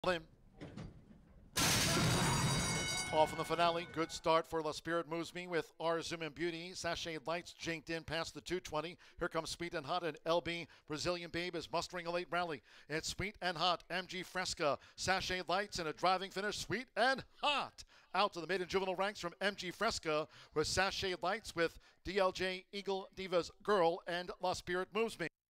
him. Off in the finale, good start for La Spirit Moves Me with R Zoom and Beauty. Sachet Lights jinked in past the 220. Here comes Sweet and Hot, and LB Brazilian Babe is mustering a late rally. It's Sweet and Hot, MG Fresca, Sachet Lights, and a driving finish. Sweet and Hot out to the maiden juvenile ranks from MG Fresca with Sachet Lights with DLJ Eagle Divas Girl and La Spirit Moves Me.